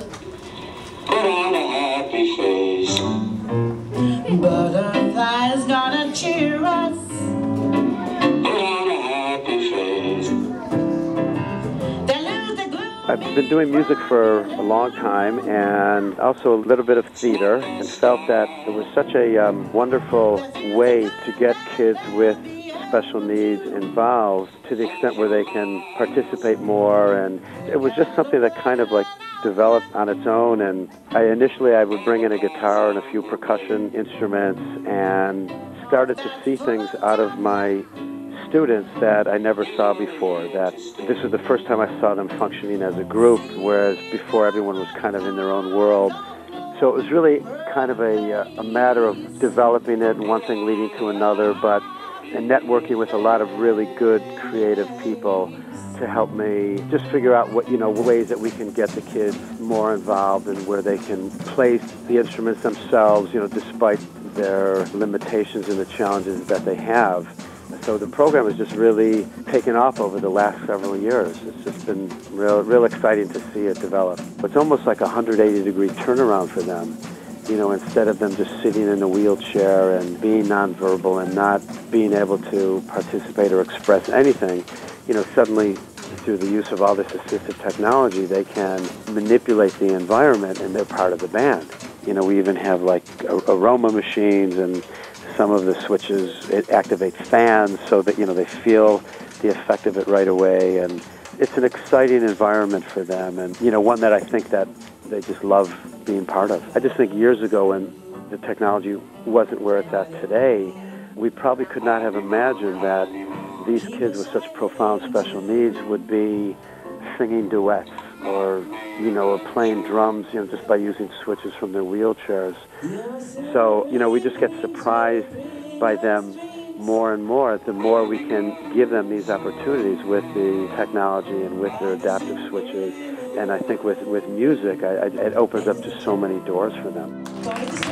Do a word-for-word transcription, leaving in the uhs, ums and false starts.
Put on a happy face. Butterflies gonna cheer us. Put on a happy face. They lose the glue. I've been doing music for a long time and also a little bit of theater, and felt that it was such a um, wonderful way to get kids with special needs involved to the extent where they can participate more. And it was just something that kind of like developed on its own. And I initially I would bring in a guitar and a few percussion instruments and started to see things out of my students that I never saw before. That this was the first time I saw them functioning as a group, whereas before everyone was kind of in their own world. So it was really kind of a, a matter of developing it, and one thing leading to another, but and networking with a lot of really good creative people to help me just figure out what, you know, ways that we can get the kids more involved and where they can play the instruments themselves, you know, despite their limitations and the challenges that they have. So the program has just really taken off over the last several years. It's just been real, real exciting to see it develop. It's almost like a one hundred eighty degree turnaround for them. You know, instead of them just sitting in a wheelchair and being nonverbal and not being able to participate or express anything, you know, suddenly through the use of all this assistive technology, they can manipulate the environment and they're part of the band. You know, we even have like aroma machines, and some of the switches, it activates fans so that, you know, they feel the effect of it right away. And it's an exciting environment for them, and, you know, one that I think that they just love being part of. I just think years ago, when the technology wasn't where it's at today, we probably could not have imagined that these kids with such profound special needs would be singing duets or, you know, or playing drums, you know, just by using switches from their wheelchairs. So, you know, we just get surprised by them more and more the more we can give them these opportunities with the technology and with their adaptive switches. And I think with, with music, I, I, it opens up just so many doors for them.